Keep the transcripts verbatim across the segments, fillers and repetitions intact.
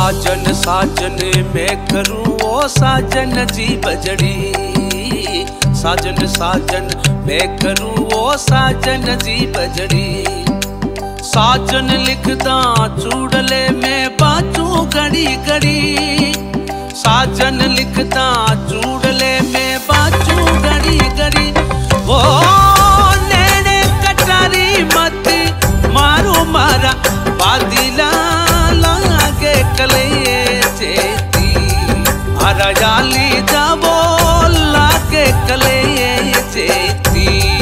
साजन साजन मैं करूं ओ साजन जी बजड़ी, साजन साजन मैं करूं ओ साजन जी बजड़ी। साजन लिखदा चूड़ले में बाजू घड़ी घड़ी, साजन लिखदा चूड़ले में बाजू घड़ी घड़ी। वो नैने कटारी मत मारो मारा बादिला लागे कले चेती, हरा जाली जाबो लागे कले चेती।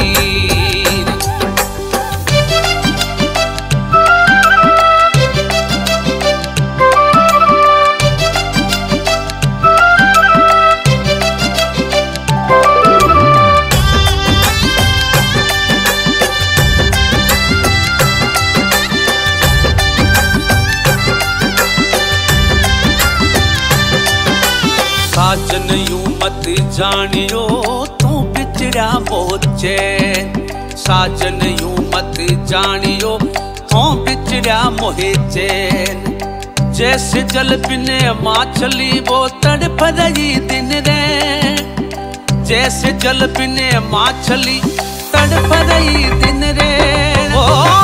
साजन यूं मत जानियो तू बिछड़ा मोचे, साजन यूं मत जानियो तू बिछड़ा मोहे चैन। जैसे जल बिने माछली वो तड़प रही दिन रे, जैसे जल बिने माछली तड़प रही दिन रे। ओ